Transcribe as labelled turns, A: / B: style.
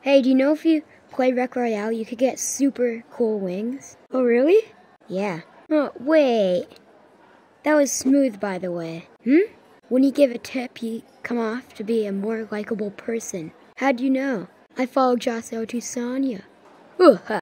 A: Hey, do you know if you play Rec Royale, you could get super cool wings? Oh, really? Yeah. Oh, wait. That was smooth, by the way. When you give a tip, you come off to be a more likable person. How'd you know? I follow Otusanya.